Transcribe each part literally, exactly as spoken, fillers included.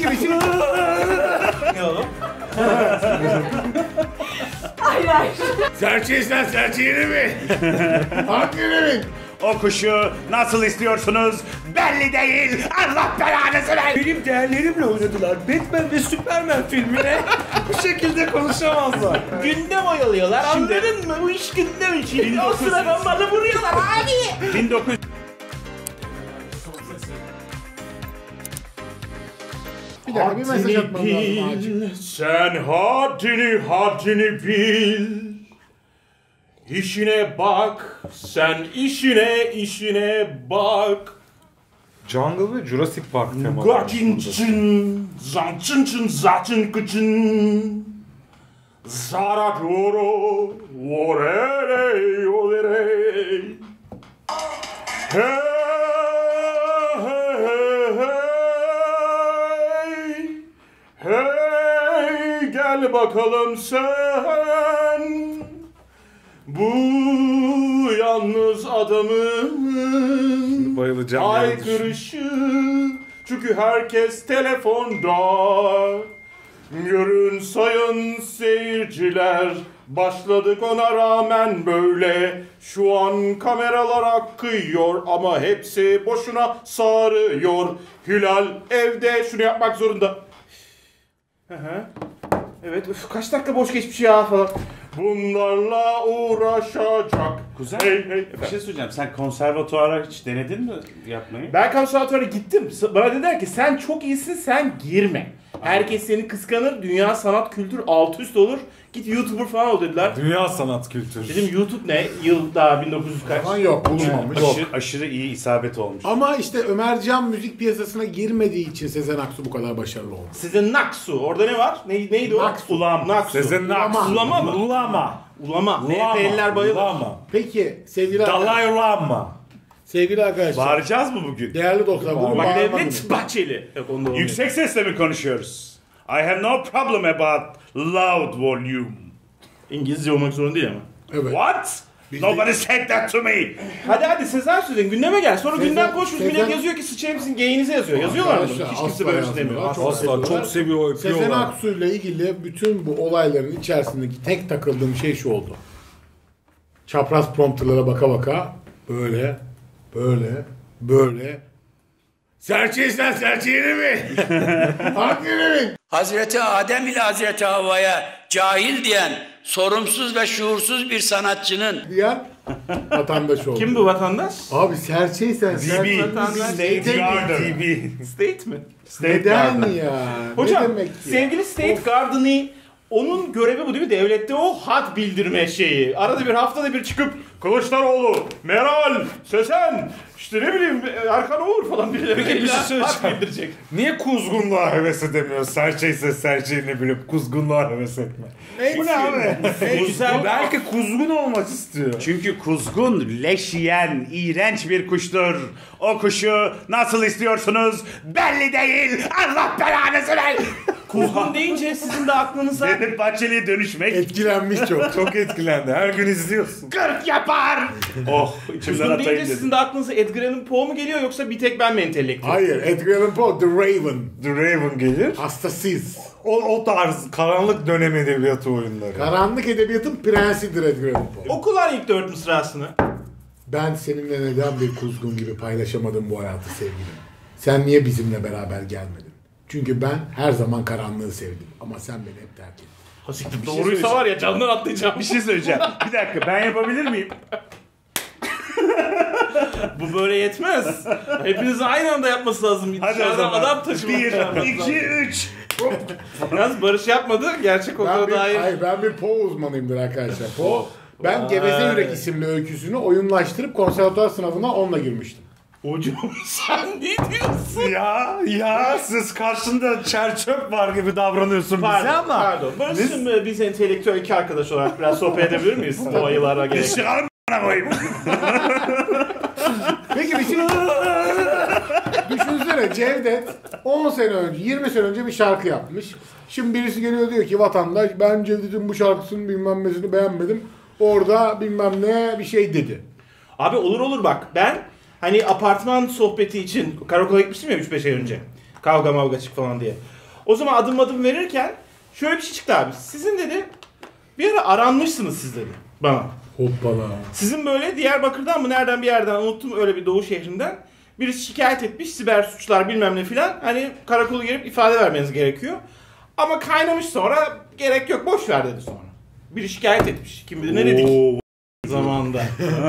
Peki bir şey... Ne oğlum? Hayır hayır. Serçeğizden serçeğini mi? Hangileri? O kuşu nasıl istiyorsunuz? Belli değil. Allah belanızı ver. Benim değerlerimle oynadılar. Batman ve Superman filmine bu şekilde konuşamazlar. Gündem oyalıyorlar. Şimdi- Anladın mı? Bu iş gündem için. bin O dokuz yüz sırada bana vuruyorlar abi. bin dokuz yüz Bir dakika bir mesaj atmam lazım acil. Sen haddini haddini bil. İşine bak. Sen işine işine bak. Jungle ve Jurassic Park temaları. Gakin çın, zancın çın, zaçın kıçın. Zara doro, orere, orere. Hey, hey, hey, hey. Hey, gel bakalım sen. Bu yalnız adamın Bayılacağım. haykırışı. Çünkü herkes telefonda. Görün sayın seyirciler, başladık ona rağmen böyle. Şu an kameralar akıyor ama hepsi boşuna sarıyor. Hilal evde şunu yapmak zorunda. Hı hı. Evet, üf, kaç dakika boş geçmiş ya falan. Bunlarla uğraşacak. Kuzen, Hey, hey. bir şey söyleyeceğim. Sen konservatuara hiç denedin mi yapmayı? Ben konservatuara gittim. Bana dediler ki sen çok iyisin, sen girme. Herkes seni kıskanır, dünya sanat kültür alt üst olur. Git YouTuber falan ol dediler. Dünya sanat kültürü. Dedim YouTube ne? Yıl daha bin dokuz yüz kaç? Aman yok bulunmamış. Aşırı, aşırı iyi isabet olmuş. Ama işte Ömercan müzik piyasasına girmediği için Sezen Aksu bu kadar başarılı oldu. Size Naksu. Orada ne var? Ne, neydi o? Naksu. Ulam. Naksu. Sezen Aksu. Ulama mı? Ulama. Ulama. M H P'liler bayılır. Ulama. Peki sevgili arkadaşlar, Dalai Lama. sevgili arkadaşlar, Bağıracağız mı bugün? değerli dostlar, bugün Bak bağırma Devlet günü. Bahçeli. Yok onda olmuyor. Yüksek sesle mi konuşuyoruz? I have no problem about loud volume. İngilizce olmak zorunda değil ama. Evet. What? Biz Nobody said that to me. Hadi hadi Sezen söyleyin. Gündeme gel. Sonra Sezen- gündem koşmuş. Sezen- Millet yazıyor ki sıçayım sizin geyinize yazıyor. Yazıyorlar mı? Arkadaşlar, Hiç kimse asla böyle bir şey yazmıyorlar. demiyor. Çok Asla seviyorlar. çok seviyor, Sezen öpüyorlar. Aksu ile ilgili bütün bu olayların içerisindeki tek takıldığım şey şu oldu. Çapraz prompterlara baka baka böyle, böyle, böyle. Serçeğizden serçeğini mi? Hangileri mi? Hazreti Adem ile Hazreti Havva'ya cahil diyen sorumsuz ve şuursuz bir sanatçının Diyen vatandaş oldu. Kim bu vatandaş? Abi serçeysen serçe. State Garden. State mi? Neden ya? Hocam ne demek ki? sevgili State Garden'ı onun görevi bu değil mi? Devlette o hat bildirme şeyi. Arada bir haftada bir çıkıp Kılıçdaroğlu, Meral, Sesen, işte ne bileyim Erkan Oğur falan birileri Peki bir şey hat söyleyeceğim. bildirecek. Niye kuzgunluğa heves edemiyor? Serçeyse serçeğini bilip kuzgunluğa heves etme. Bu ne abi? Güzel. Belki kuzgun olmak istiyor. Çünkü kuzgun leş yiyen iğrenç bir kuştur. O kuşu nasıl istiyorsunuz? Belli değil. Allah belanızı ver. Kuzgun deyince sizin de aklınıza Devlet Bahçeli'ye dönüşmek Etkilenmiş çok. Çok etkilendi. Her gün izliyorsun. kırk yapar. Oh, içimden Kuzgun atayım deyince dedim. sizin de aklınıza Edgar Allan Poe mu geliyor yoksa bir tek ben mi entelektüel? Hayır, Edgar Allan Poe, The Raven. The Raven gelir. Hastasıyız. O, o tarz karanlık dönem edebiyatı oyunları. Karanlık edebiyatın prensidir Edgar Allan Poe. Oku lan ilk dört mısrasını. Ben seninle neden bir kuzgun gibi paylaşamadım bu hayatı sevgilim? Sen niye bizimle beraber gelmedin? Çünkü ben her zaman karanlığı sevdim. Ama sen beni hep terk ettin. Hasiktir şey doğruysa söyleyeceğim. var ya candan atlayacağım. Bir şey söyleyeceğim. Bir dakika, ben yapabilir miyim? Bu böyle yetmez. Hepiniz aynı anda yapması lazım. Hadi o Dışarıdan zaman. adam taşımak Bir, lazım. iki, üç. Yalnız Barış yapmadı. Gerçek Ben okula bir, dair. hayır, ben bir Poe uzmanıyımdır arkadaşlar. Poe, ben Geveze Yürek isimli öyküsünü oyunlaştırıp konservatuar sınavına onunla girmiştim. Hocam sen ne diyorsun? Ya ya siz karşında çer çöp var gibi davranıyorsun bize Pardon, ama. pardon. Barış'ın biz... biz entelektüel iki arkadaş olarak biraz sohbet edebilir miyiz? O ayılara gerek. Çıkarım bana koyayım. Peki bir şey... Düşünsene Cevdet on sene önce, yirmi sene önce bir şarkı yapmış. Şimdi birisi geliyor diyor ki vatandaş ben Cevdet'in bu şarkısının bilmem nesini beğenmedim. Orada bilmem ne bir şey dedi. Abi olur olur bak. Ben hani apartman sohbeti için karakola gitmiştim ya üç beş ay önce. Kavga mavga çık falan diye. O zaman adım adım verirken şöyle bir şey çıktı abi. Sizin dedi bir ara aranmışsınız siz dedi bana. Hoppala. Sizin böyle Diyarbakır'dan mı nereden bir yerden unuttum öyle bir doğu şehrinden birisi şikayet etmiş siber suçlar bilmem ne filan. Hani karakola gelip ifade vermeniz gerekiyor. Ama kaynamış sonra gerek yok boş ver dedi sonra. Biri şikayet etmiş. Kim bilir ne dedik zamanında.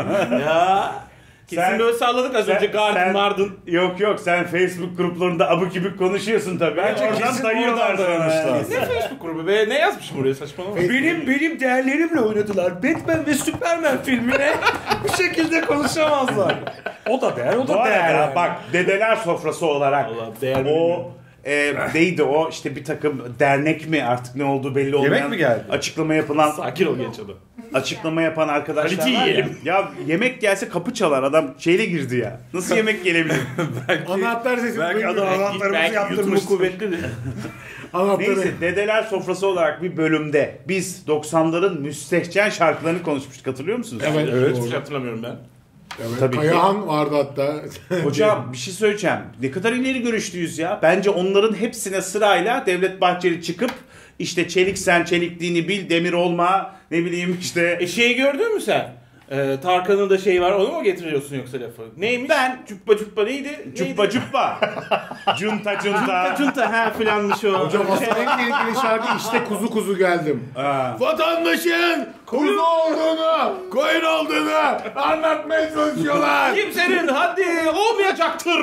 Ya kesin Sen- böyle salladık az önce sen- Gardın sen- Mardın. Yok yok sen Facebook gruplarında abuk gibi konuşuyorsun tabii. Bence Oradan kesin dayıyorlar oradan sana. dayamışlar. Ne Facebook grubu be? Ne yazmışım oraya saçmalama. Benim benim değerlerimle oynadılar. Batman ve Superman filmine bu şekilde konuşamazlar. O da değer, o Bu da değer. arada yani. bak dedeler sofrası olarak Allah, değer o bilmiyorum. e, neydi o işte bir takım dernek mi artık ne olduğu belli olmayan mi geldi? açıklama yapılan Sakin ol genç adam. açıklama yapan arkadaşlar Kalite var ya. yiyelim. Ya yemek gelse kapı çalar adam şeyle girdi ya. Nasıl yemek gelebilir? Anahtar sesi Belki duymuyor. adam anahtarımızı Belki YouTube'u yaptırmıştır. kuvvetlidir. Anahtarı. Neyse dedeler sofrası olarak bir bölümde biz doksanların müstehcen şarkılarını konuşmuştuk hatırlıyor musunuz? Evet. Evet. Hiç hatırlamıyorum ben. Evet. Tabii ki. Kayahan vardı hatta. Hocam bir şey söyleyeceğim. Ne kadar ileri görüşlüyüz ya. Bence onların hepsine sırayla Devlet Bahçeli çıkıp işte çelik sen çelikliğini bil demir olma ne bileyim işte. E şeyi gördün mü sen? Ee, Tarkan'ın da şeyi var onu mu getiriyorsun yoksa lafı? Neymiş? Ben- Cuppa cuppa neydi? Cuppa cuppa. Cunta Cunta cunta. cunta ha filanmış o. Hocam aslında en tehlikeli şarkı işte kuzu kuzu geldim. Ha. Vatandaşın kuzu olduğunu, koyun olduğunu anlatmaya çalışıyorlar. Kimsenin haddi olmayacaktır.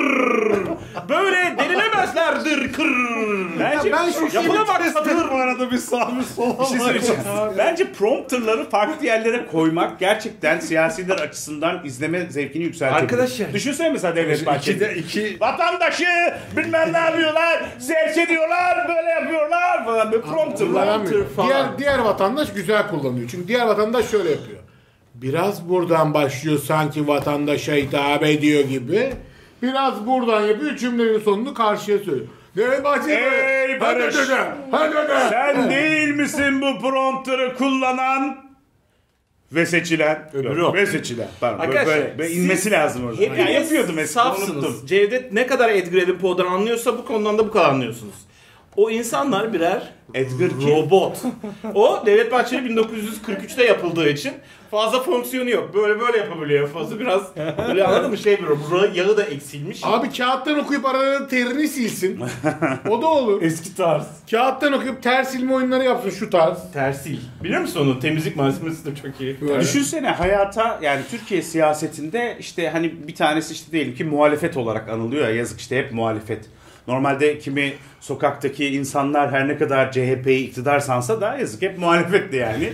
Böyle delinemezlerdir kır. Bence ben şu Yapılamaktadır. Bu arada bir sağ bir sol bir şey söyleyeceğim. Bence prompterları farklı yerlere koymak gerçekten siyasiler açısından izleme zevkini yükseltiyor. Arkadaşlar. Düşünsene mesela Devlet Bahçeli. İkide iki Vatandaşı bilmem ne yapıyorlar, serç ediyorlar, böyle yapıyorlar falan. Böyle prompterlar. Kullanamıyor. falan. Diğer, diğer vatandaş güzel kullanıyor. Çünkü diğer vatandaş şöyle yapıyor. Biraz buradan başlıyor sanki vatandaşa hitap ediyor gibi. Biraz buradan yapıyor. Cümlenin sonunu karşıya söylüyor. Devlet Bahçeli. Ey Barış! Hadi dede, hadi dede. Sen değil misin bu prompterı kullanan ve seçilen? Öbürü Yok, o. ve seçilen. Pardon, böyle, Arkadaşlar, böyle, böyle siz inmesi lazım orada. Hepiniz Ya yapıyordum eskiden unuttum. safsınız. Cevdet ne kadar Edgar Allan Poe'dan anlıyorsa bu konudan da bu kadar anlıyorsunuz. O insanlar birer Edgar kim? robot. O Devlet Bahçeli bin dokuz yüz kırk üçte yapıldığı için fazla fonksiyonu yok. Böyle böyle yapabiliyor. Fazla biraz böyle anladın mı şey bir robot. Yağı da eksilmiş. Abi kağıttan okuyup arada terini silsin. O da olur. eski tarz. Kağıttan okuyup ters silme oyunları yapsın şu tarz. Tersil. Biliyor musun onu? Temizlik malzemesi de çok iyi. Böyle. Düşünsene hayata yani Türkiye siyasetinde işte hani bir tanesi işte diyelim ki muhalefet olarak anılıyor ya yazık işte hep muhalefet. Normalde kimi sokaktaki insanlar her ne kadar C H P'yi iktidar sansa da yazık hep muhalefetti yani.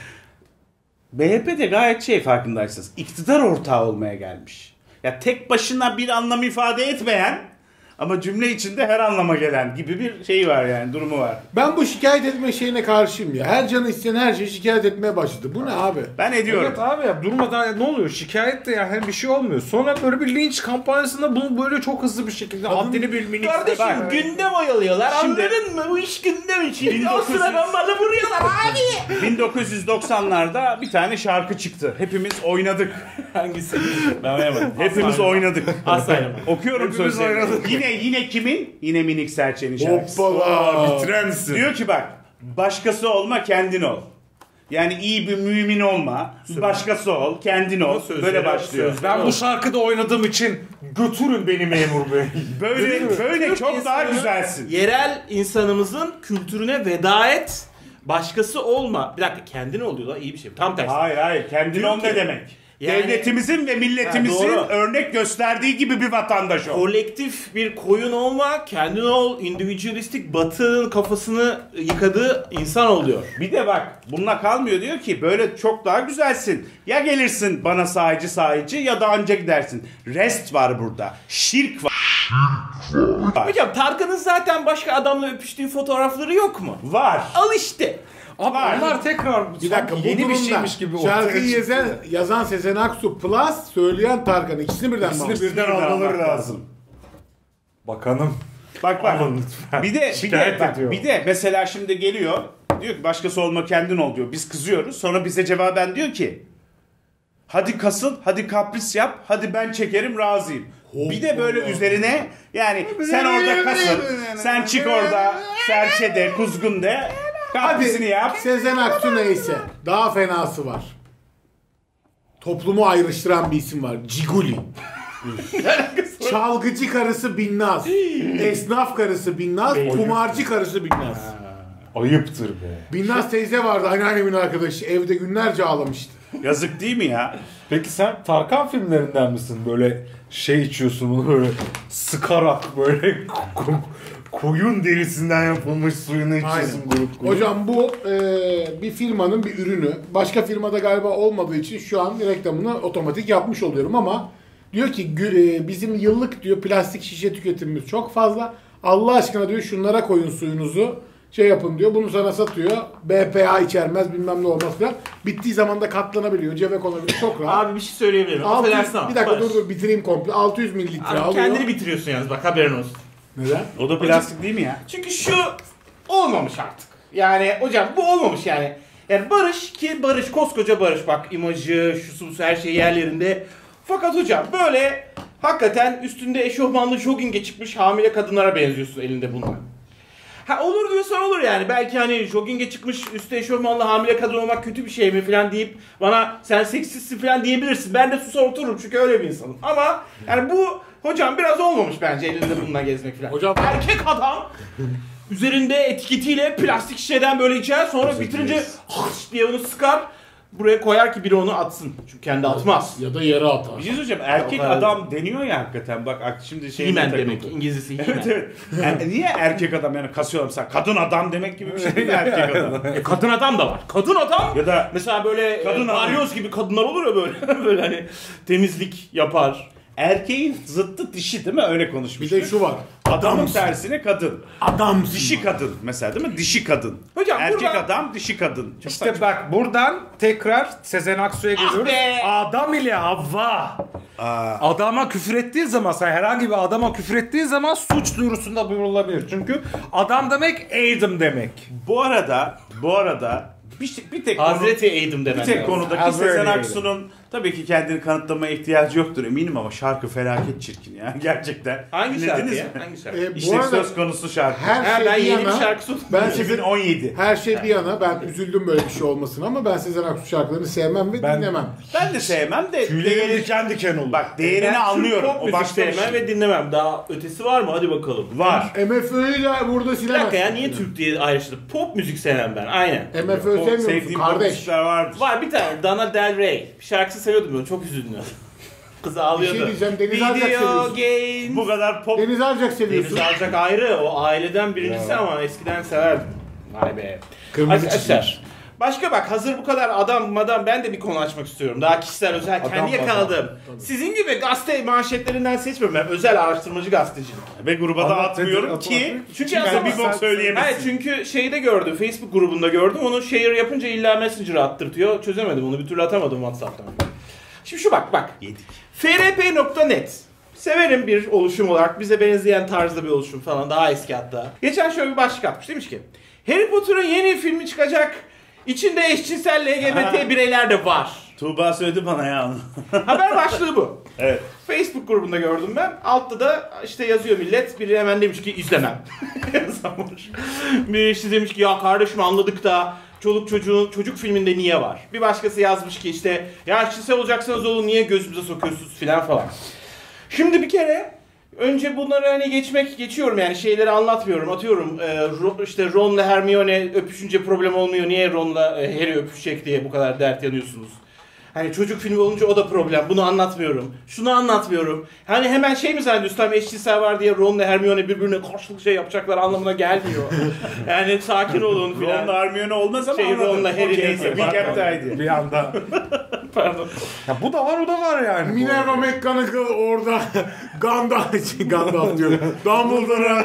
B H P de gayet şey farkındaysanız iktidar ortağı olmaya gelmiş. Ya tek başına bir anlam ifade etmeyen ama cümle içinde her anlama gelen gibi bir şey var yani durumu var. Ben bu şikayet etme şeyine karşıyım ya. Her canı isteyen her şeyi şikayet etmeye başladı. Bu ne abi? Ben ediyorum. Evet abi ya durmadan ne oluyor? Şikayet de yani bir şey olmuyor. Sonra böyle bir linç kampanyasında bunu böyle çok hızlı bir şekilde haddini bilmeniz. Kardeşim Bak. gündem oyalıyorlar. Şimdi- Anladın mı? Bu iş gündem için. bin O dokuz yüz sırada malı vuruyorlar abi. bin dokuz yüz doksanlarda bir tane şarkı çıktı. Hepimiz oynadık. Hangisi? Ben oynamadım. Hepimiz oynadık. Asla oynamadım. Okuyorum Hepimiz sözleri. oynadık. Yine yine kimin? Yine Minik Serçe'nin şarkısı. Hoppala. Bitirensin. Diyor ki bak, başkası olma kendin ol. Yani iyi bir mümin olma, başkası ol, kendin ol. Sözleri- Böyle başlıyor. sözleri- Ben bu şarkıda oynadığım için götürün beni memur bey. Böyle böyle Türk çok daha insanı, güzelsin. Yerel insanımızın kültürüne veda et. Başkası olma. Bir dakika kendin ol diyorlar. İyi bir şey. Tam tersi. Hayır hayır, kendin ol ne demek? Yani- Devletimizin ve milletimizin Ha, doğru. örnek gösterdiği gibi bir vatandaş ol. Kolektif bir koyun olma, kendin ol, individualistik batının kafasını yıkadığı insan oluyor. Bir de bak bununla kalmıyor diyor ki böyle çok daha güzelsin. Ya gelirsin bana sahici sahici ya da anca gidersin. Rest var burada. Şirk var. Hocam Tarkan'ın zaten başka adamla öpüştüğü fotoğrafları yok mu? Var. Al işte. Abi Var. onlar tekrar Bir dakika bu yeni bir durumda şeymiş gibi ortaya şarkıyı çıktı. yazan, yazan Sezen Aksu plus söyleyen Tarkan ikisini birden İkisini bağlı. birden almaları lazım. Bakanım. Bak bak. Aman lütfen. Bir de bir de Şikayet bak, ediyor. bir de mesela şimdi geliyor diyor ki başkası olma kendin ol diyor. Biz kızıyoruz. Sonra bize cevaben diyor ki hadi kasıl, hadi kapris yap, hadi ben çekerim razıyım. Bir de böyle üzerine yani sen orada kasıl, sen çık orada serçe de, kuzgun de, kaprisini yap. Sezen Aksu neyse. Daha fenası var. Toplumu ayrıştıran bir isim var. Ciguli. Çalgıcı karısı Binnaz. Esnaf karısı Binnaz. Kumarcı karısı Binnaz. Ayıptır be. Binnaz teyze vardı anneannemin arkadaşı. Evde günlerce ağlamıştı. Yazık değil mi ya? Peki sen Tarkan filmlerinden misin? Böyle şey içiyorsun bunu böyle sıkarak böyle ko- koyun derisinden yapılmış suyunu içiyorsun grup grup. Hocam bu e, bir firmanın bir ürünü. Başka firmada galiba olmadığı için şu an reklamını otomatik yapmış oluyorum ama diyor ki gü- e, bizim yıllık diyor plastik şişe tüketimimiz çok fazla. Allah aşkına diyor şunlara koyun suyunuzu. Şey yapın diyor. Bunu sana satıyor. B P A içermez bilmem ne olmaz falan. Bittiği zaman da katlanabiliyor. Cebe konabiliyor. Çok rahat. Abi bir şey söyleyebilirim. altı yüz, Affedersin ama. bir dakika Barış. dur dur bitireyim komple. altı yüz mililitre Abi alıyor. kendini bitiriyorsun yalnız bak haberin olsun. Neden? O da plastik değil mi ya? Çünkü şu olmamış artık. Yani hocam bu olmamış yani. Yani Barış ki Barış koskoca Barış bak imajı, şusu busu her şey yerlerinde. Fakat hocam böyle hakikaten üstünde eşofmanlı jogging'e çıkmış hamile kadınlara benziyorsun elinde bununla. Ha olur diyorsan olur yani. Belki hani jogging'e çıkmış üstü eşofmanlı hamile kadın olmak kötü bir şey mi falan deyip bana sen seksistsin falan diyebilirsin. Ben de susar otururum çünkü öyle bir insanım. Ama yani bu hocam biraz olmamış bence elinde bununla gezmek falan. Hocam- erkek adam üzerinde etiketiyle plastik şişeden böyle içer sonra bitirince hış diye onu sıkar. Buraya koyar ki biri onu atsın. Çünkü kendi atmaz. Ya da yere atar. Bir şey söyleyeceğim. Erkek adam deniyor ya hakikaten. Bak şimdi şey He-Man demek. İngilizcesi He-Man. Evet evet. Yani niye erkek adam yani kasıyorlar mesela kadın adam demek gibi bir şey değil mi erkek adam? E, kadın adam da var. Kadın adam Ya da mesela böyle kadın kadın adam. balyoz gibi kadınlar olur ya böyle. Böyle hani temizlik yapar. erkeğin zıttı dişi değil mi? Öyle Bir konuşmuştuk. de şu var. Adamın Adamsın. tersine kadın. Adamsın. Dişi kadın mesela değil mi? Dişi kadın. Hocam Erkek buradan- adam, dişi kadın. Çok İşte saçma. bak buradan tekrar Sezen Aksu'ya geliyoruz. be! Adam ile Havva. Adama küfür ettiği zaman, sen herhangi bir adama küfür ettiği zaman suç duyurusunda bulunabilir. Çünkü adam demek Adam demek. Bu arada, bu arada bir, bir tek Hazreti Adam konu, bir demen tek lazım. konudaki Hazreti Sezen Adam. Aksu'nun tabii ki kendini kanıtlamaya ihtiyacı yoktur eminim ama şarkı felaket çirkin ya gerçekten. Hangi şarkı Dinlediniz ya? mi? Hangi şarkı? E, bu İşte arada söz konusu şarkı. her Ha, şey ben bir yeni yana, bir şarkı ben Sezen, iki bin on yedi. her şey bir yana ben üzüldüm böyle bir şey olmasına ama ben Sezen Aksu şarkılarını sevmem ve Ben- dinlemem. Ben de sevmem de Tüylerim değeri, diken diken olur. bak değerini Ben Türk anlıyorum. pop O müzik başka bir sevmem şey. ve dinlemem. Daha ötesi var mı? Hadi bakalım. Var. M F Ö'yü de burada Bir silemezsin. dakika ya niye Türk diye ayrıştırdım? Pop müzik sevmem ben. Aynen. M F Ö O sevmiyor musun sevdiğim kardeş? popçular vardır. Var bir tane Dana Del Rey. Bir şarkısı seviyordum ben. Çok üzüldüm. Kız Bir ağlıyordu. şey diyeceğim, Deniz Arcak Video seviyorsun. games. Bu kadar pop. Deniz Arcak Deniz seviyorsun. Arcak ayrı. O aileden birincisi ama eskiden severdim. Vay be. Kırmızı Arkadaşlar. Başka bak hazır bu kadar adam madam ben de bir konu açmak istiyorum. Daha kişisel özel kendi yakaladığım. Sizin gibi gazete manşetlerinden seçmiyorum ben. Özel araştırmacı gazetecilik. Ve gruba da Anlat, atmıyorum nedir, ki atma. Çünkü ben aslında bir bok söyleyemezsin. Hayır çünkü şeyde gördüm. Facebook grubunda gördüm. Onu share yapınca illa Messenger'a attırtıyor. Çözemedim onu bir türlü atamadım WhatsApp'tan. Şimdi şu bak bak. Yedik. F R P nokta net. Severim bir oluşum olarak. Bize benzeyen tarzda bir oluşum falan. Daha eski hatta. Geçen şöyle bir başlık atmış. Demiş ki Harry Potter'ın yeni filmi çıkacak. İçinde eşcinsel L G B T bireyler de var. Tuğba söyledi bana ya onu. Haber başlığı bu. Evet. Facebook grubunda gördüm ben. Altta da işte yazıyor millet. Biri hemen demiş ki izlemem. Yazamamış. Biri işte demiş ki ya kardeşim anladık da çoluk çocuğun çocuk filminde niye var? Bir başkası yazmış ki işte ya eşcinsel olacaksanız olun niye gözümüze sokuyorsunuz filan falan. Şimdi bir kere önce bunları hani geçmek geçiyorum yani şeyleri anlatmıyorum. Atıyorum e, Ro- işte Ron'la Hermione öpüşünce problem olmuyor. Niye Ron'la e, Harry öpüşecek diye bu kadar dert yanıyorsunuz? Hani çocuk filmi olunca o da problem. Bunu anlatmıyorum. Şunu anlatmıyorum. Hani hemen şey mi zannediyorsun? Tam eşcinsel var diye Ron'la Hermione birbirine karşılık şey yapacaklar anlamına gelmiyor. Yani sakin olun filan. Ron'la Hermione olmaz ama Şey, anladım. Ron'la Harry Okey, neyse, we kept the idea. Bir anda. Pardon. Ya bu da var o da var yani. Minerva McGonagall orada Gandalf, Gandalf diyor. Dumbledore'a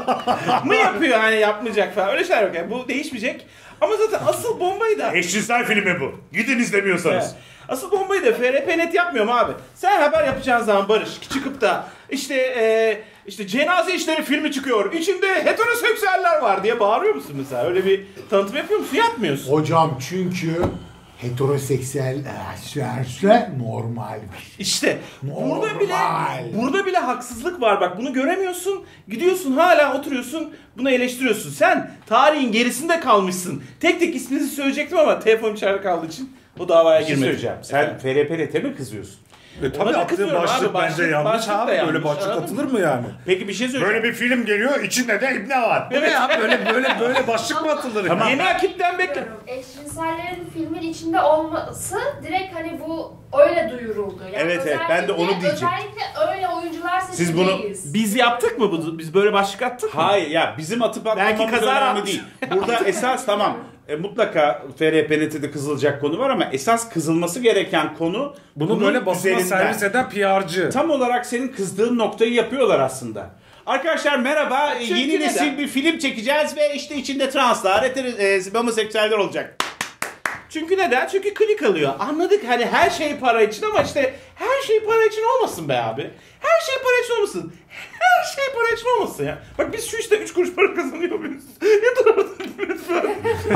Mı yapıyor hani yapmayacak falan. Öyle şeyler yok yani. Bu değişmeyecek. Ama zaten asıl bombayı da... Eşcinsel filmi bu. Gidin izlemiyorsanız. Evet. Asıl bombayı da F R P net yapmıyorum abi. Sen haber yapacağın zaman Barış çıkıp da işte e, işte cenaze işleri filmi çıkıyor. İçinde heteroseksüeller var diye bağırıyor musun mesela? Öyle bir tanıtım yapıyor musun? Yapmıyorsun. Hocam çünkü heteroseksüel erkekler normalmiş. İşte burada bile Normal. burada bile haksızlık var. Bak bunu göremiyorsun. Gidiyorsun hala oturuyorsun. Bunu eleştiriyorsun. Sen tarihin gerisinde kalmışsın. Tek tek isminizi söyleyecektim ama telefon içeride kaldığı için o davaya Bir şey girmedim. söyleyeceğim. Sen F R P R T'e mi kızıyorsun? E Ona tabii da attığı kızıyorum başlık, abi, başlık- bence yanlış başlık da abi. yanlış, Böyle başlık anladın atılır mı yani? Peki bir şey söyleyeceğim. Böyle bir film geliyor, içinde de ibne var. Evet abi böyle böyle böyle başlık mı atılır? Tamam. Yeni ekipten bekle. Eşcinsellerin filmin içinde olması direkt hani bu öyle duyuruldu. Yani Evet, evet, ben de onu özellikle- diyecektim. Özellikle öyle oyuncular Siz bunu- seçeceğiz. Biz yaptık mı bu? Biz böyle başlık attık mı? Hayır ya bizim atıp atmamamız Belki kazara önemli atmış. değil. Burada esas tamam e, mutlaka F R P R T'de kızılacak konu var ama esas kızılması gereken konu Bunu bunun böyle basına üzerinden. servis eden P R'cı. Tam olarak senin kızdığın noktayı yapıyorlar aslında. Arkadaşlar merhaba. Çünkü Yeni neden? nesil bir film çekeceğiz ve işte içinde translar, heter- e, homoseksüeller olacak. Çünkü neden? Çünkü klik alıyor. Anladık hani her şey para için ama işte her şey para için olmasın be abi. Her şey para için olmasın. Her şey para için olmasın ya. Bak biz şu işte üç kuruş para kazanıyor muyuz? Yeter artık lütfen.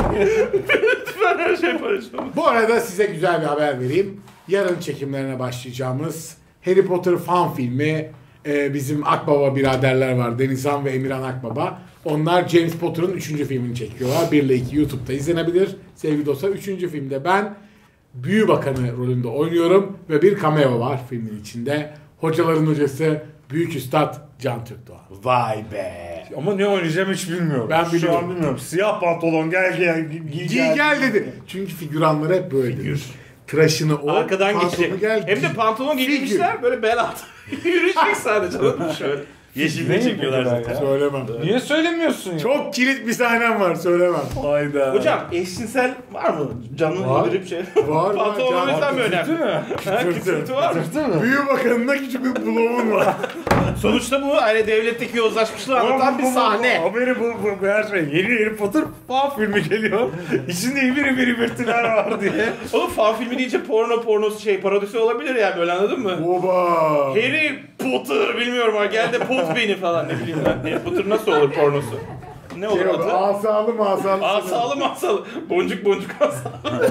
Lütfen her şey para için olmasın. Bu arada size güzel bir haber vereyim. Yarın çekimlerine başlayacağımız Harry Potter fan filmi, e, bizim Akbaba biraderler var. Denizhan ve Emirhan Akbaba. Onlar James Potter'ın üçüncü filmini çekiyorlar. bir ile iki YouTube'da izlenebilir. Sevgili dostlar, üçüncü filmde ben Büyü Bakanı rolünde oynuyorum ve bir cameo var filmin içinde. Hocaların hocası Büyük Üstad Can Türkdoğan. Vay be. Ama ne oynayacağım hiç bilmiyorum. Ben Şu biliyorum. an bilmiyorum. Siyah pantolon gel gel giy Giy gel dedi. Çünkü figüranlar hep böyledir. Tıraşını o, Arkadan pantolonu geçecek. gel, Hem de giy. pantolon giymişler böyle bel altı. Yürüyecek sadece. Şöyle. Yeşilde çekiyorlar zaten. Söylemem. Niye söylemiyorsun ya? Çok kilit bir sahnem var, söylemem. Hayda. Hocam eşcinsel var mı? Canını Var. indirip şey. Var, var. Pantolon Can- mesela mı önemli? Değil mi? Ha, küçültü var mı? Büyü Bakanı'nda küçük bir bloğun var. Sonuçta bu hani devletteki yozlaşmışlığı anlatan bir sahne. Haberi bu, bu, bu her şey. Yeni Harry Potter fan filmi geliyor. İçinde ibiri biri birtiler var diye. Oğlum fan filmi deyince porno pornosu şey parodisi olabilir yani böyle anladın mı? Oba. Harry Potter bilmiyorum ha gel de pot beni falan ne bileyim ben. Harry Potter nasıl olur pornosu? Ne olur Şey, adı? asalı masalı. Asalı masalı. Boncuk boncuk asalı.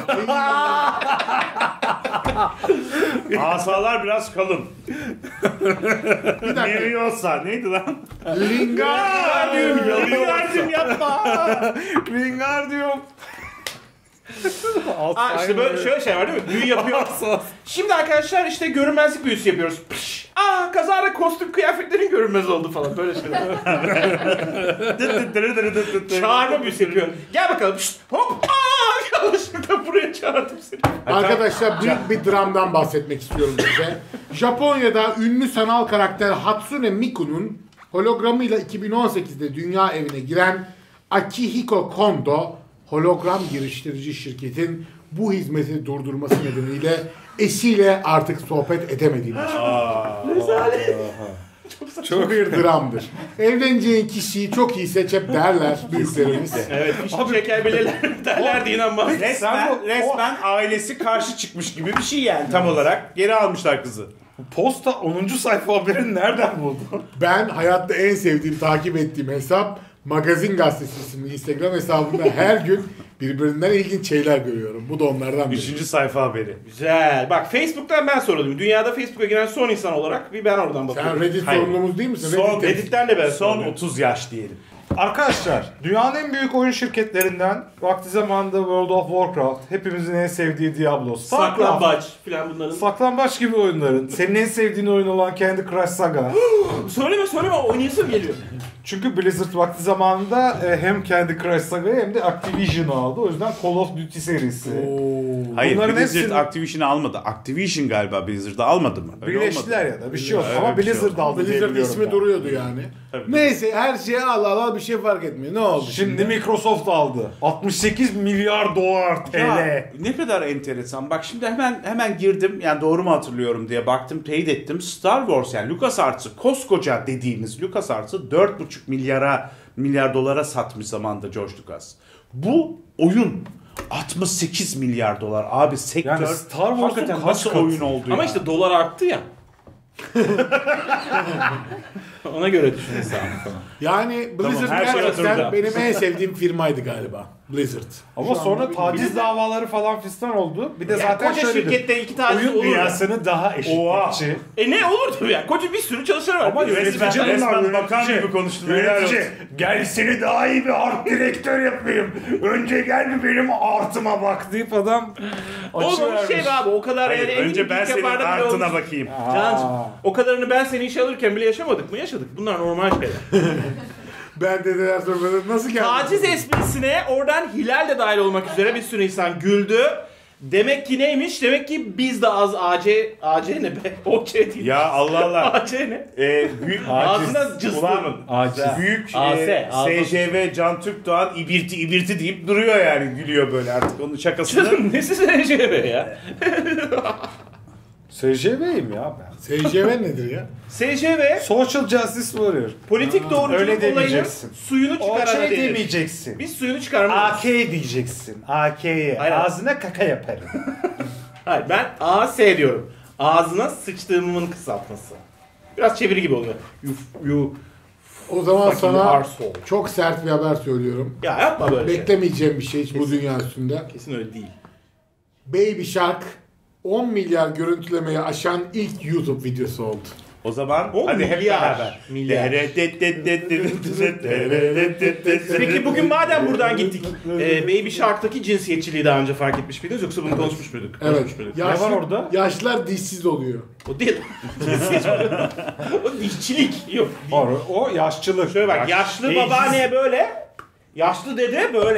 Asalar biraz kalın. Bir dakika. Leviosa neydi lan? Lingard. Yalıyım yapma. Wingardium. Aa işte böyle şöyle şey var değil mi? Büyü yapıyor. Şimdi arkadaşlar işte görünmezlik büyüsü yapıyoruz. Pış. Aa kazara kostüm kıyafetlerin görünmez oldu falan böyle şeyler. Çağırma büyüsü yapıyor. Gel bakalım. Pişt, hop. Aa yanlışlıkla buraya çağırdım seni. Arkadaşlar büyük bir dramdan bahsetmek istiyorum size. Japonya'da ünlü sanal karakter Hatsune Miku'nun hologramıyla iki bin on sekizde dünya evine giren Akihiko Kondo, hologram giriştirici şirketin bu hizmeti durdurması nedeniyle eşiyle artık sohbet edemediğini açıkladı. Çok bir dramdır. Evleneceğin kişiyi çok iyi seç hep derler büyüklerimiz. Evet fişli şeker belirler derlerdi inanmam. Resmen, resmen ailesi karşı çıkmış gibi bir şey yani tam olarak. Geri almışlar kızı. Posta onuncu sayfa haberini nereden buldun? Ben hayatta en sevdiğim, takip ettiğim hesap Magazin Gazetesi isimli Instagram hesabında her gün birbirinden ilginç şeyler görüyorum. Bu da onlardan biri. Üçüncü sayfa haberi. Güzel. Bak Facebook'tan ben soruyordum. Dünyada Facebook'a giren son insan olarak bir ben oradan bakıyorum. Sen Reddit Hayır. sorumlumuz değil misin? Son Reddit'te- Reddit'ten de ben Son soruyorum. otuz yaş diyelim. Arkadaşlar, dünyanın en büyük oyun şirketlerinden vakti zamanında World of Warcraft, hepimizin en sevdiği Diablo, Starcraft, Saklambaç filan bunların. Saklambaç gibi oyunların, senin en sevdiğin oyun olan Candy Crush Saga. Söyleme söyleme oynayasım geliyor. Çünkü Blizzard vakti zamanında e, hem Candy Crush Saga'yı hem de Activision'ı aldı. O yüzden Call of Duty serisi. Oo. Hayır Bunların Blizzard hepsini- Activision'ı almadı. Activision galiba Blizzard'ı almadı mı? Öyle Birleştiler olmadı. ya da bir şey yok Öyle ama bir şey Blizzard aldı diye Blizzard biliyorum ismi ben. duruyordu yani. Neyse her şeye al al al bir şey fark etmiyor. Ne oldu Şimdi Microsoft aldı. altmış sekiz milyar dolar T L. Ya, ne kadar enteresan. Bak şimdi hemen hemen girdim. Yani doğru mu hatırlıyorum diye baktım, teyit ettim. Star Wars yani LucasArts'ı koskoca dediğimiz LucasArts'ı dört buçuk milyara milyar dolara satmış zamanda George Lucas. Bu oyun altmış sekiz milyar dolar. Abi sektör Yani Star Wars'un hakikaten kaç nasıl katı? oyun oldu ya? Ama işte dolar arttı ya. Ona göre düşün hesabını falan. Yani Blizzard her şey gerçekten oturdu. benim en sevdiğim firmaydı galiba. Blizzard. Ama Şu sonra anda taciz bilmiyorum. davaları falan fistan oldu. Bir de Ya zaten koca şöyledir. şirkette iki tane Oyun olur ya. dünyasını daha Oha. eşitlikçi. E ne olur tabii ya. Koca bir sürü çalışan var. Ama Bir de yönetici resmen- bunlar, bakan yönetici. gibi konuştun, helal Yönetici. olsun. Gel seni daha iyi bir art direktör yapayım. Önce gel bir benim artıma bak deyip adam Oğlum açıvermiş. şey be abi o kadar Hayır, yani önce ben senin yapardım bile artına olmuş. bakayım. Cancım, o kadarını ben seni işe alırken bile yaşamadık mı? Yaşadık. Bunlar normal şeyler. Ben dediler sonra nasıl geldi? Taciz esprisine oradan Hilal de dahil olmak üzere bir sürü insan güldü. Demek ki neymiş? Demek ki biz de az A C... A C ne be? O C değil. Ya Allah Allah. A C ne? Ee, büyük Ağzına cıstırın. Aciz. büyük A S, e, ağzına S J V Can Türkdoğan ibirti ibirti deyip duruyor yani, gülüyor böyle artık onun şakasını. Canım nesi S J V ya? S J V'yim ya ben. S C V nedir ya? S J V Social Justice Warrior. politik doğruculuk öyle olayının demeyeceksin. suyunu O çıkaran şey denir. demeyeceksin. Biz suyunu çıkarmıyoruz. A K diyeceksin. A K'ye. Aynen. Ağzına kaka yaparım. Hayır ben A S diyorum. Ağzına sıçtığımın kısaltması. Biraz çeviri gibi oluyor. You, you O zaman fucking sana arsehole. çok sert bir haber söylüyorum. Ya yapma böyle şey. Beklemeyeceğim bir şey hiç bu dünya üstünde. Kesin öyle değil. Baby Shark on milyar görüntülemeyi aşan ilk YouTube videosu oldu. O zaman On hadi hep milyar. beraber. Milyar. Peki Peki bugün madem buradan gittik, e, Baby Shark'taki cinsiyetçiliği daha önce fark etmiş miydiniz yoksa bunu konuşmuş muyduk? Evet. Konuşmuş muyduk? Yaşlı, Ne var orada? Yaşlılar dişsiz oluyor. O değil. Cinsiyetçilik. O dişçilik. Yok. Var, o yaşçılık. Şöyle bak, yaşlı babaanneye böyle, yaşlı dede böyle.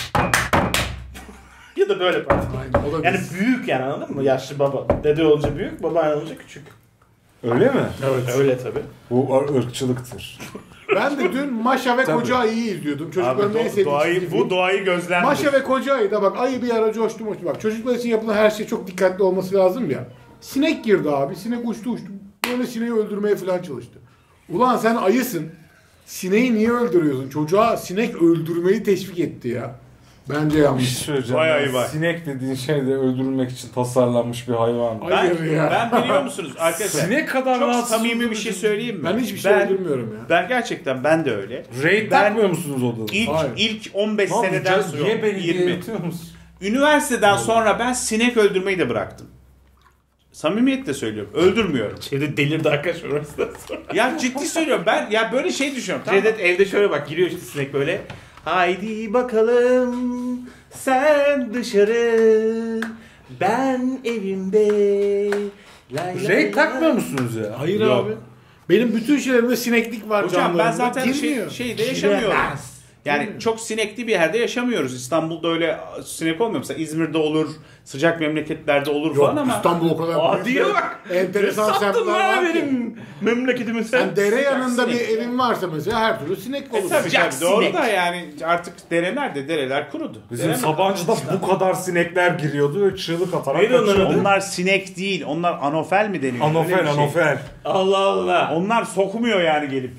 Ya da böyle pardon. Aynen, o da Yani diş. büyük yani, anladın mı? Yaşlı baba. Dede olunca büyük, babaanne olunca küçük. Öyle mi? Evet. Öyle tabii. Bu ırkçılıktır. Ben de dün Maşa ve Tabii. Koca Ayı'yı izliyordum. Abi Çocukların en do- sevdiği doğayı, çizgi bu film. doğayı gözlemdir. Maşa ve Koca Ayı'da bak ayı bir ara coştu moştu. Bak çocuklar için yapılan her şey çok dikkatli olması lazım ya. Sinek girdi abi. Sinek uçtu uçtu. Böyle sineği öldürmeye falan çalıştı. Ulan sen ayısın. Sineği niye öldürüyorsun? Çocuğa sinek öldürmeyi teşvik etti ya. Bence Bir şey yanlış. söyleyeceğim. Vay ya. ay vay. Sinek dediğin şey de öldürülmek için tasarlanmış bir hayvan. Hayır Ben, ya. ben biliyor musunuz arkadaşlar? Sinek kadar Çok rahatsız samimi bir şey söyleyeyim mi? Ben hiçbir şey ben, öldürmüyorum ya. Ben gerçekten ben de öyle. Raid Ben- takmıyor musunuz odada? İlk Hayır. ilk on beş Tamam, seneden can- sonra Niye beni yirmi. yirmi musun? Üniversiteden sonra ben sinek öldürmeyi de bıraktım. Samimiyetle söylüyorum. Öldürmüyorum. Cevdet delirdi arkadaş orasından sonra. Ya ciddi söylüyorum. Ben ya böyle şey düşünüyorum. Tamam mı? Cevdet evde şöyle bak, giriyor işte sinek böyle. Haydi bakalım sen dışarı, ben evimde. Lay lay Raid lay. takmıyor musunuz ya? Hayır Yok. abi. Benim bütün şeylerimde sineklik var Hocam ben canlarımda. zaten şey, Girmiyor. şeyde yaşamıyorum. Yani çok sinekli bir yerde yaşamıyoruz. İstanbul'da öyle sinek olmuyor. Mesela İzmir'de olur, sıcak memleketlerde olur Yok falan ama İstanbul o kadar Aa diye büyük. bak. Enteresan Sattın semtler lan var ki. benim memleketimin sen. Sen dere yanında bir sinek. evin varsa mesela her türlü sinek olur. E tabii Sıcak tabii doğru sinek. da yani artık dereler de dereler kurudu. Bizim Dere- Sabancı'da bu kadar sinekler giriyordu ve çığlık atarak Neydi onların kaçıyordu. adı? Onlar sinek değil. Onlar anofel mi deniyor? Öyle bir Anofel, şey. anofel. Allah Allah. Onlar sokmuyor yani gelip.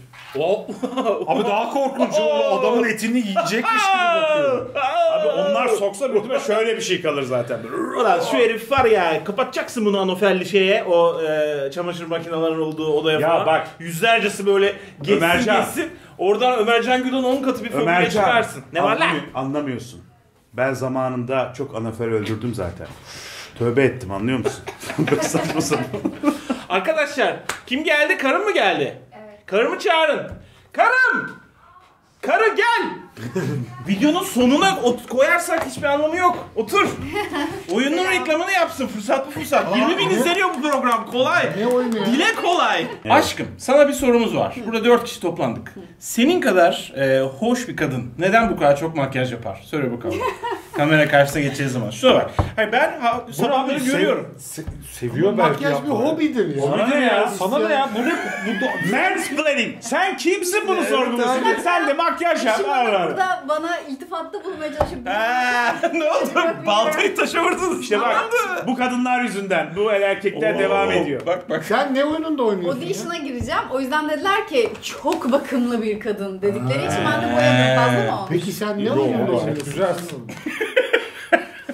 Abi daha korkunç o adamın etini yiyecekmiş gibi bakıyor. Abi onlar soksa büyük ihtimalle şöyle bir şey kalır zaten. Ulan şu herif var ya, kapatacaksın bunu anofelli şeye, o e, çamaşır makinelerinin olduğu odaya Ya falan. bak. Yüzlercesi böyle geçsin Ömercan. geçsin. Oradan Ömercan Gül'ün on katı bir fobia Ömercan. çıkarsın. Ne var lan? anlamıyor- Anlamıyorsun. Ben zamanında çok anofel öldürdüm zaten. Tövbe ettim, anlıyor musun? Böyle saçma sapan. Arkadaşlar kim geldi? Karım mı geldi? Evet. Karımı çağırın. Karım! Karı gel! Videonun sonuna ot- koyarsak hiçbir anlamı yok. Otur. Oyunun reklamını yapsın. Fırsat bu fırsat. yirmi bin ne? izleniyor bu program. Kolay. Ne oyunu ya? Dile kolay. Aşkım sana bir sorumuz var. Burada dört kişi toplandık. Senin kadar e, hoş bir kadın neden bu kadar çok makyaj yapar? Söyle bakalım. Kamera karşısına geçeceğiz zaman. Şuna bak. Hayır ben ha, sabahları görüyorum. Se- seviyor belki Makyaj bir yapmayı. hobidir ya. Sana ne ya? Sana ne ya? Bu ne? Bu da... Mansplaining. Sen kimsin bunu sorguluyorsun? abi. Sen de makyaj yap. Şimdi Al, al. burada bana iltifatta bulunmaya çalışıp Ha, ne oldu? Baltayı taşa vurdunuz. İşte bak bu kadınlar yüzünden bu erkekler devam ediyor. Bak bak. Sen ne oyununda oynuyorsun ya? audition'a gireceğim. O yüzden dediler ki çok bakımlı bir kadın dedikleri için ben de boyadım, fazla mı olmuş? Peki sen ne oyununda oynuyorsun? Güzelsin.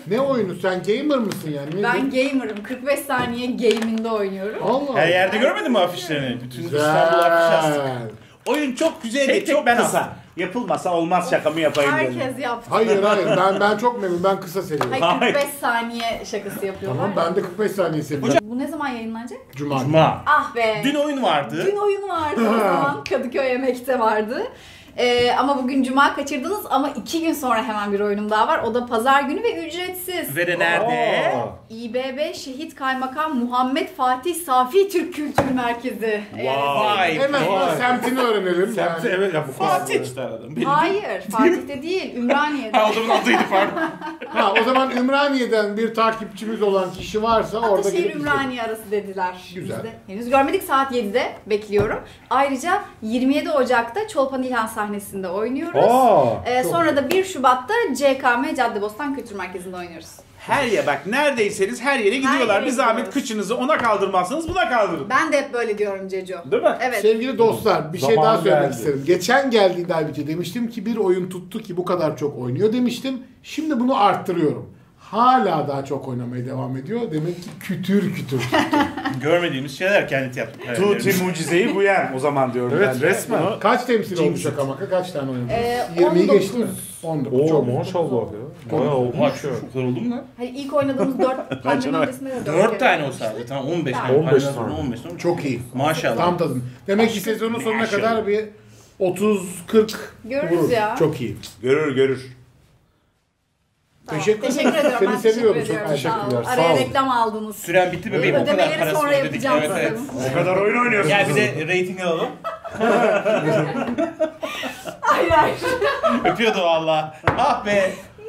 Ne oyunu? Sen gamer mısın yani? Ne Ben gamer'ım. kırk beş saniye game'inde oynuyorum. Allah. Her yerde görmedin mi afişlerini? Bütün Güzel. İstanbul afiş astık. Oyun çok güzel Tek ve tek çok ben kısa. aldım. Yapılmasa olmaz şakamı yapayım dedim. Herkes yaptı. Hayır hayır ben ben çok memnunum. Ben kısa seviyorum. Hayır, kırk beş saniye şakası yapıyorlar. Tamam ben de kırk beş saniye seviyorum. Bu ne zaman yayınlanacak? Cuma. Cuma. Ah be. Dün oyun vardı. Dün oyun vardı o zaman. Kadıköy Emek'te vardı. Ee, ama bugün Cuma kaçırdınız ama iki gün sonra hemen bir oyunum daha var. O da pazar günü ve ücretsiz. Ve de nerede? İBB Şehit Kaymakam Muhammed Fatih Safi Türk Kültür Merkezi. Vay. Hemen vay. semtini öğrenelim. Semti yani. evet ya bu kadar. Fatih işte aradım. Benim- Hayır, Fatih'te değil, Ümraniye'de. Ha o zaman adıydı pardon. Ha o zaman Ümraniye'den bir takipçimiz olan kişi varsa orada Ataşehir gelip Ümraniye arası dediler. Güzel. Biz de henüz görmedik, saat yedide bekliyorum. Ayrıca yirmi yedi Ocak'ta Çolpan İlhan sahnesinde oynuyoruz. Aa, Ee, sonra da bir Şubat'ta C K M Caddebostan Kültür Merkezi'nde oynuyoruz. Her yer bak neredeyseniz her yere gidiyorlar. yere Bir zahmet gidiyoruz. kıçınızı ona kaldırmazsanız buna kaldırın. Ben de hep böyle diyorum Ceco. Değil mi? Evet. Sevgili dostlar bir şey Zaman daha söylemek geldi. isterim. Geçen geldiğinde halbuki demiştim ki bir oyun tuttu ki bu kadar çok oynuyor demiştim. Şimdi bunu arttırıyorum. Hala daha çok oynamaya devam ediyor. Demek ki kütür kütür. Görmediğimiz şeyler kendisi yaptık. Tuti mucizeyi bu yer o zaman diyorum evet ben de. resmen. Bunu- Kaç temsil olmuş şaka maka? Kaç tane oynamış? Ee, yirmiyi on dokuz. geçti mi? on dokuz. Oo Çok. maşallah ya. Bayağı Maç olmuş ya. şu kadar oldu mu lan? Hani ilk oynadığımız dört pandemi canım. öncesinde de dört Dört kere tane o oynamıştık. sadece. Tamam on beş Tamam. tane. on beş Pardon, tane. on beş tane. Çok iyi. Maşallah. Tam tadım. Demek ki sezonun sonuna kadar bir otuz kırk Görürüz vurur. ya. Çok iyi. Görür görür. Tamam. Teşekkür Teşekkür ediyorum. Seni ben seviyorum. teşekkür Çok ediyorum. Sağ olun. teşekkürler. Sağ Araya olun. reklam aldınız. Süren bitti bebeğim o kadar Ödemeleri parasını sonra ödedik. yapacağım Evet evet. sanırım. O kadar oyun oynuyorsunuz. Gel bir de rating alalım. Hayır hayır. Öpüyordu valla. Ah be.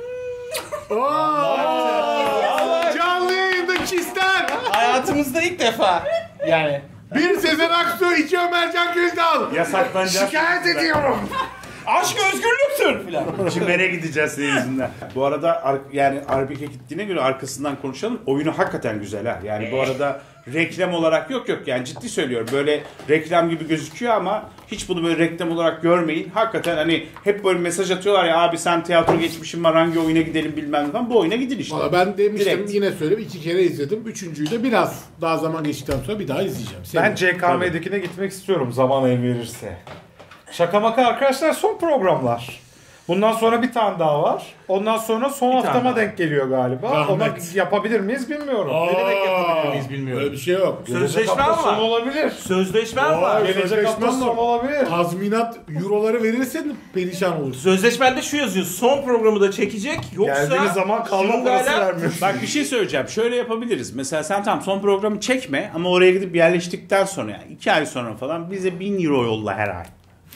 Canlı yayında kişiler. Hayatımızda ilk defa. Yani. Bir Sezen Aksu, iki Ömercan Güldal. Yasaklanacak. Şikayet ediyorum. Aşk özgürlüktür filan. Çimlere gideceğiz senin yüzünden. Bu arada ar- yani Arbike gittiğine göre arkasından konuşalım. Oyunu hakikaten güzel ha. Yani bu arada reklam olarak yok yok yani ciddi söylüyorum. Böyle reklam gibi gözüküyor ama hiç bunu böyle reklam olarak görmeyin. Hakikaten hani hep böyle mesaj atıyorlar ya abi sen tiyatro geçmişin var hangi oyuna gidelim bilmem ne falan. Bu oyuna gidin işte. Valla ben demiştim Direkt. yine söyleyeyim iki kere izledim. Üçüncüyü de biraz daha zaman geçtikten sonra bir daha izleyeceğim. Ben Senin. C K M'dekine gitmek istiyorum zaman el verirse. Şaka maka arkadaşlar son programlar. Bundan sonra bir tane daha var. Ondan sonra son Bir tane haftama daha. denk geliyor galiba. Rahmet. Ona yapabilir miyiz bilmiyorum. Aa, Ne demek yapabilir miyiz bilmiyorum. Öyle bir şey yok. Gelecek Sözleşme hafta var. sonu olabilir. Sözleşmen var. Vay. Gelecek Sözleşmem hafta var. sonu olabilir. Tazminat euroları verirsen perişan olursun. Sözleşmende şu yazıyor. Son programı da çekecek. Yoksa Geldiğiniz zaman kalma şunu parası derler, vermiyor. Bak bir şey söyleyeceğim. Şöyle yapabiliriz. Mesela sen tamam son programı çekme ama oraya gidip yerleştikten sonra yani iki ay sonra falan bize bin euro yolla her ay.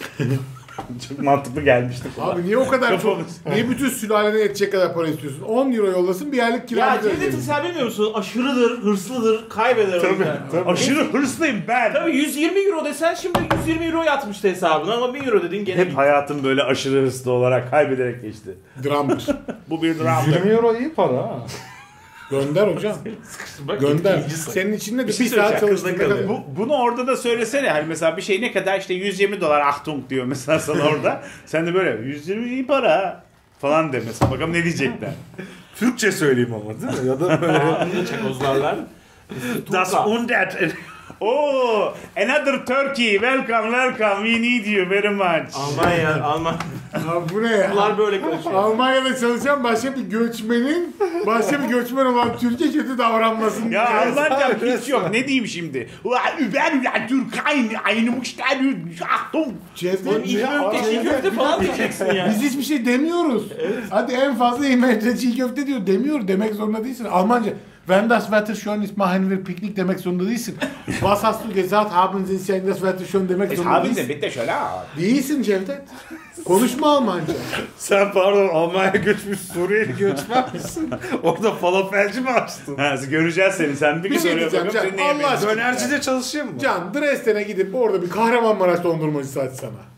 Çok mantıklı gelmişti. Abi niye o kadar çok, Kafamız. niye bütün sülalene yetecek kadar para istiyorsun? on euro yollasın bir aylık Ya kiramızı Cevdet'in ödeyelim. sen bilmiyor musun? Aşırıdır, hırslıdır, kaybeder. Tabii, tabii. Aşırı hırslıyım ben. Tabii yüz yirmi euro desen şimdi yüz yirmi euro yatmıştı hesabına ama bin euro dedin gene Hep gitti. hayatım böyle aşırı hırslı olarak kaybederek geçti. Dramdır. Bu bir dram. yirmi euro iyi para ha. Gönder hocam. Bak, Gönder. ikinci sayı. Senin için de bir, Bir şey saat söyleyeceğim, çalıştığında kızda kadar. kalıyor. Bu, bunu orada da söylesene. Hani mesela bir şey ne kadar işte yüz yirmi dolar Achtung diyor mesela sana orada. Sen de böyle yüz yirmi iyi para ha falan de mesela. Bakalım ne diyecekler. Türkçe söyleyeyim ama değil mi? Ya da böyle Anında Çekozlarlar. Das hundert. Oh, another Turkey. Welcome, welcome. We need you very much. Almanya, Alman. Abi bu ne ya? Bunlar böyle konuşuyor. Almanya'da çalışan başka bir göçmenin başka bir göçmen olan Türkiye kötü davranmasın. Ya diye. Almancam hiç yok. Ne diyeyim şimdi? Über la Türkei eine Müşteri. Achtung. Cevdet İlk ya, köfte, çiğ köfte falan diyeceksin ya. biz hiçbir şey demiyoruz. Hadi en fazla yemekte çiğ köfte diyor. Demiyor. Demek zorunda değilsin. Almanca Wenn das Wetter schön ist, machen wir Picknick demek zorunda değilsin. Was hast du gesagt? Haben Sie sich das Wetter schön demek Es zorunda haben değilsin. Sie bitte şöyle. Değilsin Cevdet. Konuşma Almanca. sen pardon Almanya'ya göçmüş Suriyeli göçmen misin? Orada falafelci mi açtın? Ha, göreceğiz seni. Sen bir Bir gün şey oraya diyeceğim bakalım. Can. Seni Allah yemeyiz. aşkına. Dönercide çalışayım mı? Can Dresden'e gidip orada bir Kahramanmaraş dondurmacısı açsana.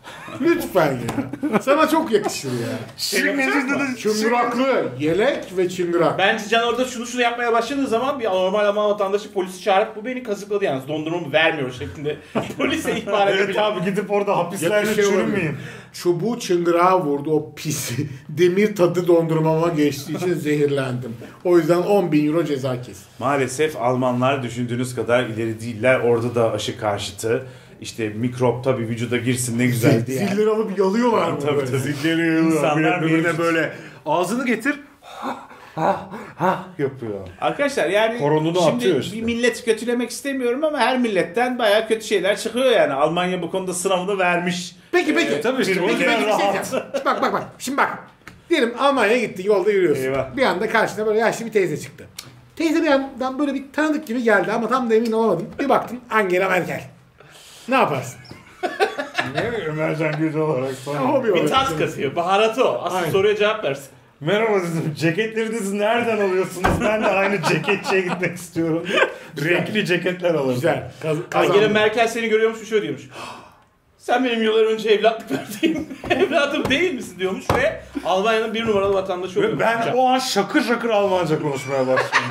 Lütfen ya. Sana çok yakışır ya. Çıngıraklı yelek ve çıngırak. Bence Can orada şunu şunu yapmaya başladığı zaman bir anormal Alman vatandaşı polisi çağırıp bu beni kazıkladı yalnız dondurmamı vermiyor şeklinde polise ihbar edebilir. Evet abi gidip orada hapislerde şey çürümeyeyim. Çubuğu çıngırağa vurdu o pis demir tadı dondurmama geçtiği için zehirlendim. O yüzden on bin euro ceza kes. Maalesef Almanlar düşündüğünüz kadar ileri değiller. Orada da aşı karşıtı. İşte mikrop tabii vücuda girsin ne güzel diye. Zilleri alıp yalıyorlar mı Tabii böyle? tabii. Zilleri yalıyorlar. İnsanlar Birbirine böyle- böyle ağzını getir. Ha ha yapıyor. Arkadaşlar yani Koronunu şimdi atıyor işte. bir millet kötülemek istemiyorum ama her milletten bayağı kötü şeyler çıkıyor yani. Almanya bu konuda sınavını vermiş. Peki peki. Tabii işte. Peki o peki yüzden bir şey rahat. diyeceğim. Bak bak bak. Şimdi bak. Diyelim Almanya'ya gittin yolda yürüyorsun. Eyvah. Bir anda karşına böyle yaşlı bir teyze çıktı. Teyze bir yandan böyle bir tanıdık gibi geldi ama tam da emin olamadım. Bir baktın Angela Merkel. Ne yaparsın? Ne Ömercan Gücü olarak sonra. Hobi Bir olarak. tat katıyor. Baharatı o. Asıl Aynen. soruya cevap versin. Merhaba dedim. Ceketlerinizi nereden alıyorsunuz? Ben de aynı ceketçiye gitmek istiyorum. Renkli ceketler alırım. Güzel. Kaz Angela kazandım. Merkel seni görüyormuş şöyle diyormuş. Sen benim yıllar önce evlatlık verdiğim evladım değil misin diyormuş ve Almanya'nın bir numaralı vatandaşı oluyormuş. Ben o an şakır şakır Almanca konuşmaya başladım.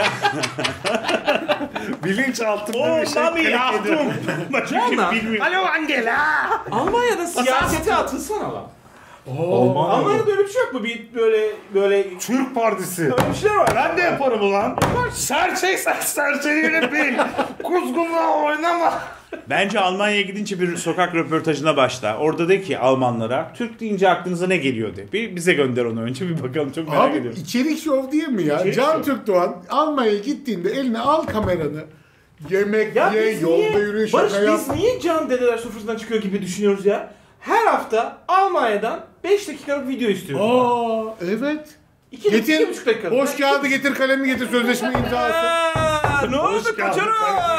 Bilinçaltımda bir şey mami klik ediyorum. Canım. Alo Angela. Almanya'da siyasete atılsana lan. Almanya. Almanya'da öyle bir şey yok mu? Bir böyle böyle Türk Partisi. öyle bir şeyler var. Ben de yaparım ulan. Serçe serçeyle bil. Kuzgunla oynama. Bence Almanya'ya gidince bir sokak röportajına başla. Orada de ki Almanlara Türk deyince aklınıza ne geliyor de. Bir bize gönder onu önce bir bakalım çok merak Abi ediyorum. içerik şov değil mi ya? İçerik Can şov. Türkdoğan Almanya'ya gittiğinde eline al kameranı. Yemek Ya ye, biz yolda niye, yürüyüş Barış şaka yap. biz niye Can dedeler sofrasından çıkıyor gibi düşünüyoruz ya? Her hafta Almanya'dan beş dakikalık video istiyoruz. Aa evet. iki dakika, Getir. iki buçuk dakika. Boş kağıdı getir, kalemi getir, sözleşme imzası. Aa, ne oldu kaçırma?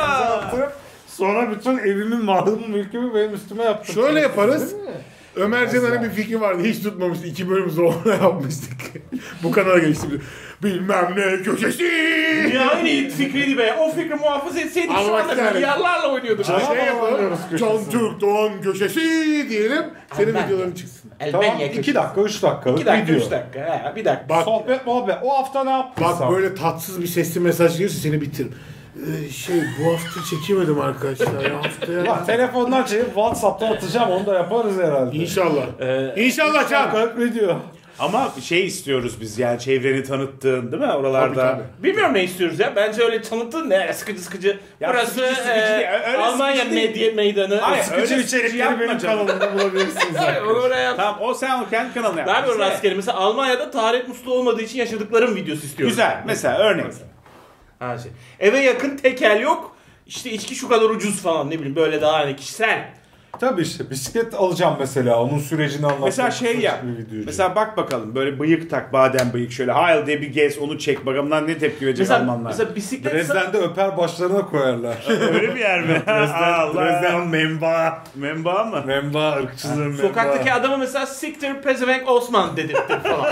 Sonra bütün evimin, malımın, mülkümü benim üstüme yaptım. Şöyle yaparız. Ömercan hani bir fikri vardı. Hiç tutmamıştı. İki bölüm zorla yapmıştık. Bu kanala geçti. Bilmem ne köşesi. Ya aynı fikriydi be. O fikri muhafaza etseydik şu Allah anda kahretsin. milyarlarla oynuyorduk. Şey yapalım. bağlanıyoruz köşesine. Can Türkdoğan köşesi diyelim. Senin videoların çıksın. Tamam iki dakika, üç dakikalık iki dakika, video. üç dakika. He, bir dakika. Bak, Sohbet muhabbet. O hafta ne yaptın bak sen? böyle tatsız bir sesli mesaj gelirse seni bitiririm. Ee, şey bu hafta çekemedim arkadaşlar. Ya, haftaya... Bak telefondan çekip WhatsApp'tan atacağım, onu da yaparız herhalde. İnşallah. Ee, İnşallah Can. Dakikalık video. Ama şey istiyoruz biz yani çevreni tanıttığın değil mi oralarda? Tabii, Bilmiyorum ne istiyoruz ya. Bence öyle tanıttın ne sıkıcı sıkıcı. Ya Burası sıkıcı sıkıcı e, değil, öyle Almanya sıkıcı değil. medya meydanı. Hayır, Sıkıcı öyle içerikleri yapma benim canım. kanalımda bulabilirsiniz. Hayır, oraya Tamam o sen o kendi kanalına yap. Ver bir Mesela- rastgele. Mesela Almanya'da taharet musluğu olmadığı için yaşadıklarım videosu istiyorum. Güzel mesela örnek. Ha şey. Eve yakın tekel yok. İşte içki şu kadar ucuz falan ne bileyim böyle daha hani kişisel. Tabii işte bisiklet alacağım mesela, onun sürecini anlatmak. Mesela şey yap. Mesela bak bakalım böyle bıyık tak, badem bıyık şöyle hayal diye bir gez onu çek bakalım ne tepki verecek Mesela, Almanlar. mesela bisiklet Dresden'de öper başlarına koyarlar. Öyle bir yer mi? Dresden, Allah. Dresden memba. Memba mı? Memba, ırkçılığın memba. sokaktaki adamı mesela siktir pezevenk Osman dedirttir falan.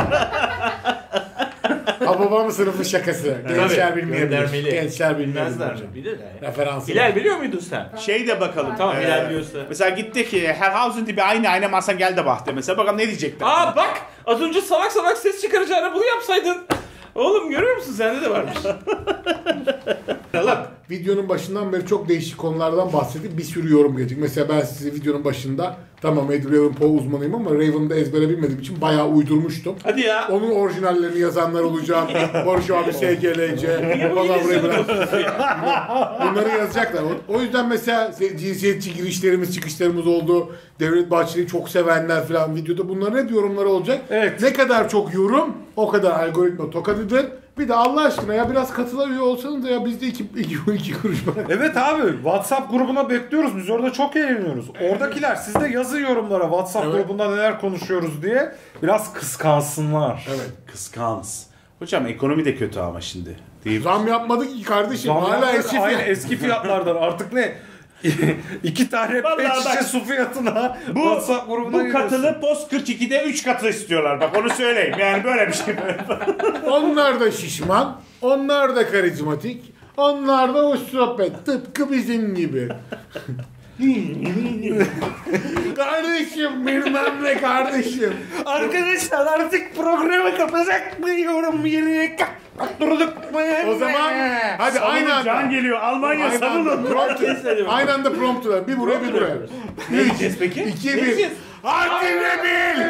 Hababam sınıfı şakası. Gençler Tabii, bilmeyebilir. göndermeli. Gençler bilmeyebilir. Bilmezler hocam. mi? Bilirler ya. Referans. Hilal biliyor muydun sen? Şey de bakalım. Tamam, Ee, Hilal biliyorsa. Mesela gitti ki Herhausen diye bir aynı aynı masa gel de bahte. Mesela bakalım ne diyecekler. Aa bak az önce salak salak ses çıkaracağına bunu yapsaydın. Oğlum görüyor musun sende de varmış. Bak videonun başından beri çok değişik konulardan bahsedip bir sürü yorum gelecek. Mesela ben size videonun başında tamam Edgar Allan Poe uzmanıyım ama Raven'da ezbere bilmediğim için bayağı uydurmuştum. Hadi ya. Onun orijinallerini yazanlar olacak. Barış abi S G L C falan buraya bırak. Bunları yazacaklar. O- O yüzden mesela cinsiyetçi girişlerimiz çıkışlarımız oldu. Devlet Bahçeli'yi çok sevenler falan videoda bunların hep yorumları olacak. Evet. Ne kadar çok yorum o kadar algoritma tokadıdır. Bir de Allah aşkına ya biraz katılıyor olsanız da ya bizde iki, iki, iki kuruş var. Evet abi, WhatsApp grubuna bekliyoruz. Biz orada çok eğleniyoruz. Oradakiler siz de yazın yorumlara WhatsApp Evet. grubunda neler konuşuyoruz diye. Biraz kıskansınlar. Evet. Kıskans. Hocam ekonomi de kötü ama şimdi. Değil. Zam yapmadık ki kardeşim. Zam Hala yaptık, eski aynı fiyat. eski fiyatlardan artık ne? İki tane Vallahi pet şişe bak, su fiyatına Bu, WhatsApp grubuna bu giriyorsun. katılı post kırk ikide üç katı istiyorlar. Bak onu söyleyeyim. Yani böyle bir şey. Onlar da şişman. Onlar da karizmatik. Onlar da hoş sohbet. Tıpkı bizim gibi. Kardeşim bilmem ne kardeşim. Arkadaşlar artık programı kapatacak mı yorum yeri kapatırdık mı? O zaman hadi aynı anda. Can geliyor. Almanya Aynı anda savunun. prompter. Aynı anda prompterlar. Bir buraya bir buraya. Ne diyeceğiz peki? İki bir. Hadi ne bil?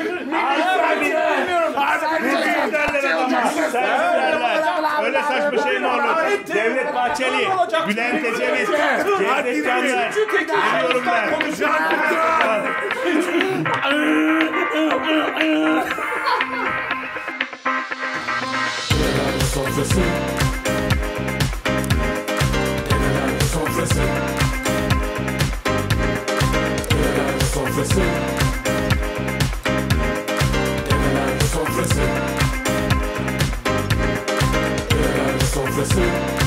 Öyle saçma şey mi olur? Devlet Bahçeli, Bülent Ecevit, Cevdet Canlar. Biliyorum ben. Sofrası. Sofrası. Sofrası. Sofrası. Sofrası.